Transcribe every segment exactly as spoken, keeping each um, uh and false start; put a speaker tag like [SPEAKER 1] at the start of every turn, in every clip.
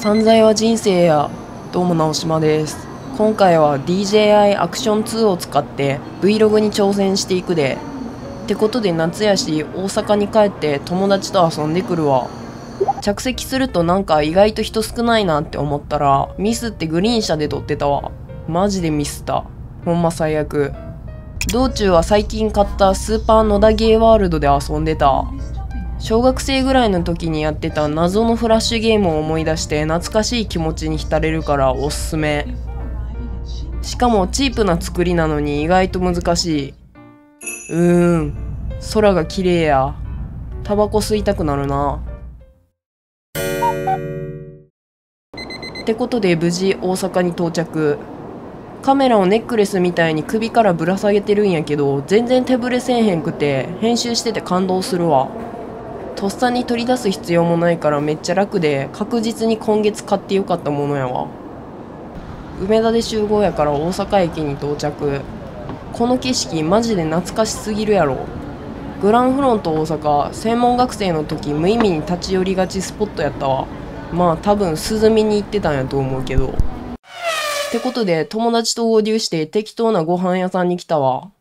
[SPEAKER 1] 散財は人生や。どうも直島です。今回は ディージェーアイ アクションツーを使って Vlog に挑戦していくで。ってことで夏やし大阪に帰って友達と遊んでくるわ。着席するとなんか意外と人少ないなって思ったらミスってグリーン車で撮ってたわ。マジでミスった。ほんま最悪。道中は最近買ったスーパー野田ゲーワールドで遊んでた。小学生ぐらいの時にやってた謎のフラッシュゲームを思い出して懐かしい気持ちに浸れるからおすすめ。しかもチープな作りなのに意外と難しい。うーん、空が綺麗や。タバコ吸いたくなるな。ってことで無事大阪に到着。カメラをネックレスみたいに首からぶら下げてるんやけど全然手ぶれせえへんくて編集してて感動するわ。とっさに取り出す必要もないからめっちゃ楽で確実に今月買ってよかったものやわ。梅田で集合やから大阪駅に到着。この景色マジで懐かしすぎるやろ。グランフロント大阪、専門学生の時無意味に立ち寄りがちスポットやったわ。まあ多分涼みに行ってたんやと思うけど。ってことで友達と合流して適当なご飯屋さんに来たわ。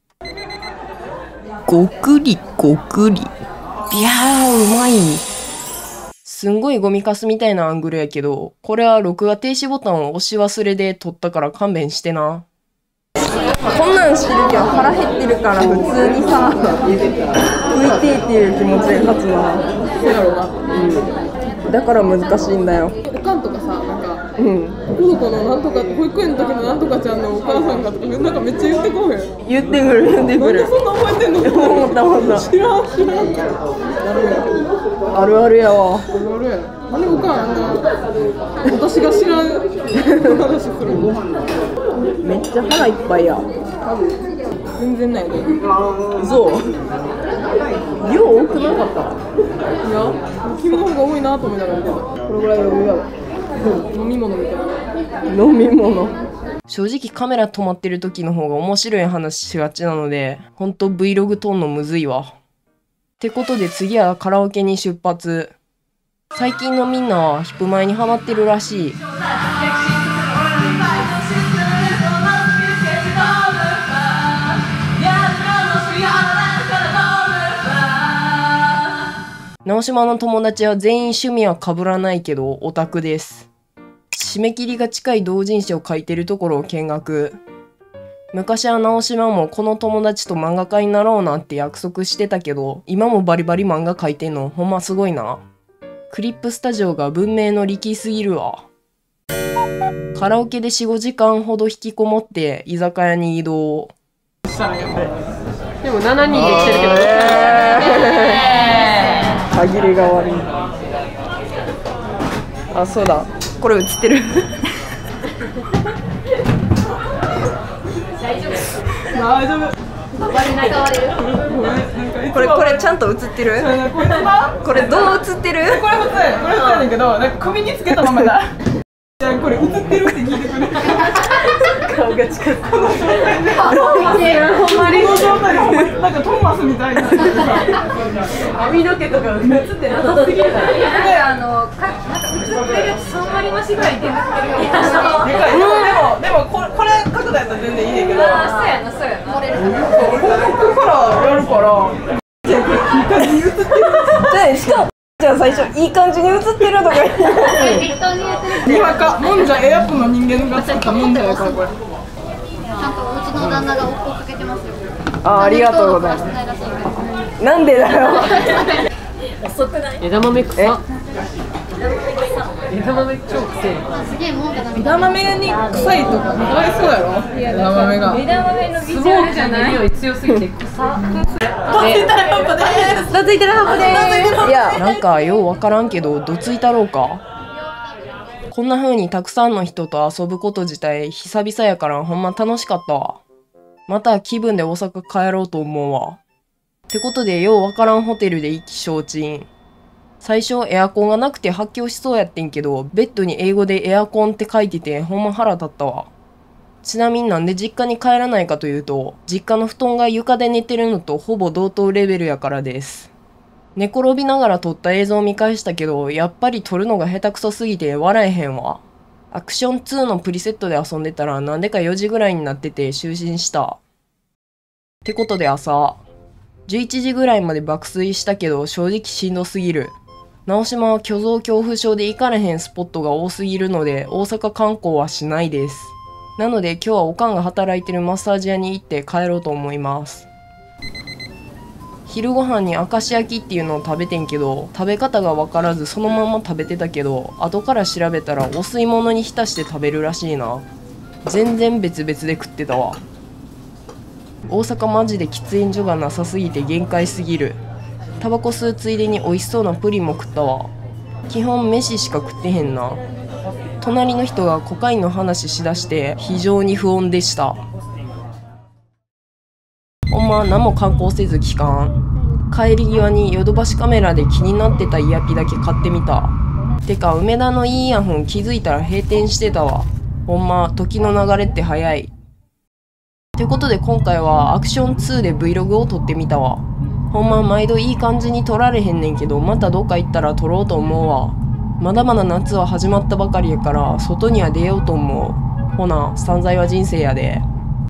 [SPEAKER 1] ごくりごくり。いやー、うまい。すんごいゴミカスみたいなアングルやけど、これは録画停止ボタンを押し忘れで撮ったから勘弁してな。こんなんしてるけど腹減ってるから普通にさ、食いてーっていう気持ちが勝つな。そうやろな。うん。だから難しいんだよ。
[SPEAKER 2] おかんとかさ、なんか、
[SPEAKER 1] うん。
[SPEAKER 2] この子のなんとか、保育園の時のなんとかちゃんのお母さんがとか、なんかめっちゃ言ってこうへん。
[SPEAKER 1] 言ってくる言ってくる。
[SPEAKER 2] なんでそんな覚えてんの？
[SPEAKER 1] 思った思った。
[SPEAKER 2] 知らん知らん。
[SPEAKER 1] あるあるやわ。
[SPEAKER 2] あるあるや。なんでおかんあんな私が知らん話するの？
[SPEAKER 1] めっちゃ腹いっぱいや。
[SPEAKER 2] 全然ないね。
[SPEAKER 1] そう。量多くなかった？
[SPEAKER 2] いや、君の方が多いなと思いながら見てた。これぐらい余裕やわ。飲み物みたいな。
[SPEAKER 1] 飲み物。正直カメラ止まってる時の方が面白い話しがちなので、ほんと Vlog 撮んのむずいわ。ってことで次はカラオケに出発。最近のみんなはヒップマイにハマってるらしい。直島の友達は全員趣味は被らないけどオタクです。締め切りが近い同人誌を書いてるところを見学。昔は直島もこの友達と漫画家になろうなって約束してたけど今もバリバリ漫画描いてんのほんますごいな。クリップスタジオが文明の力すぎるわ。カラオケで よん、ごじかんほど引きこもって居酒屋に移動。
[SPEAKER 2] でもしちにんで来てるけど、
[SPEAKER 1] 歯切れが悪い。あ、そうだ。これ映ってる。
[SPEAKER 2] 大丈夫。
[SPEAKER 1] これこれちゃんと映ってる？これどう映ってる？
[SPEAKER 2] これ普通、これ普通やねんけど、なんか首につけたままだ。じゃあこれ映ってるって聞いてくれ。
[SPEAKER 1] 顔が近く。
[SPEAKER 2] ほんまにこの状態でなんかトーマスみたいな。
[SPEAKER 1] 髪の毛とか映ってなさすぎるから。
[SPEAKER 3] で、あの、か、なんか映ってるやつさん割増しぐらい出てるよ。
[SPEAKER 2] でかい。でも、でもこれ、これ角度やったら全然いいねんけど。
[SPEAKER 3] あ、そうやな、そうやな。
[SPEAKER 2] ここからやるから。いい感じに映ってる。
[SPEAKER 1] じゃあしかもじゃあ最初いい感じに映ってるとか言って。
[SPEAKER 3] 適当にやってる。
[SPEAKER 2] にわか、もんじゃエアップの人間が作ったもんじゃやからこれ。
[SPEAKER 3] ちゃんとうちの旦那が追っかけてますよ。
[SPEAKER 1] あ、ありがとうございます。なんでだよ。
[SPEAKER 3] 遅くない？
[SPEAKER 4] 枝豆臭っ。枝豆超臭い。
[SPEAKER 3] すげえもんだな。
[SPEAKER 2] 枝豆に臭いとかかわいそうやろ。枝豆が。
[SPEAKER 3] 枝豆のビジ
[SPEAKER 4] スモ
[SPEAKER 3] ュアル
[SPEAKER 4] ークじゃない匂い強すぎて臭っ。
[SPEAKER 2] どついたら葉っぱでーす。
[SPEAKER 1] どついてるハブです。いや、なんかようわからんけどどついたろうか。こんな風にたくさんの人と遊ぶこと自体久々やからほんま楽しかったわ。また気分で大阪帰ろうと思うわ。ってことでようわからんホテルで意気消沈。最初エアコンがなくて発狂しそうやってんけどベッドに英語でエアコンって書いててほんま腹立ったわ。ちなみになんで実家に帰らないかというと実家の布団が床で寝てるのとほぼ同等レベルやからです。 寝転びながら撮った映像を見返したけど、やっぱり撮るのが下手くそすぎて笑えへんわ。アクションツーのプリセットで遊んでたらなんでかよじぐらいになってて就寝した。ってことで朝、じゅういちじぐらいまで爆睡したけど正直しんどすぎる。直島は虚像恐怖症で行かれへんスポットが多すぎるので大阪観光はしないです。なので今日はおかんが働いてるマッサージ屋に行って帰ろうと思います。昼ご飯に明石焼きっていうのを食べてんけど、食べ方が分からずそのまま食べてたけど、後から調べたらお吸い物に浸して食べるらしいな。全然別々で食ってたわ。大阪マジで喫煙所がなさすぎて限界すぎる。タバコ吸うついでに美味しそうなプリンも食ったわ。基本飯しか食ってへんな。隣の人がコカインの話しだして非常に不穏でした。ほんま何も観光せず帰還。帰り際にヨドバシカメラで気になってたイヤピだけ買ってみた。てか梅田のいいイヤホン気づいたら閉店してたわ。ほんま時の流れって早い。ってことで今回はアクションツーで Vlog を撮ってみたわ。ほんま毎度いい感じに撮られへんねんけど、またどっか行ったら撮ろうと思うわ。まだまだ夏は始まったばかりやから外には出ようと思う。ほな散財は人生やで。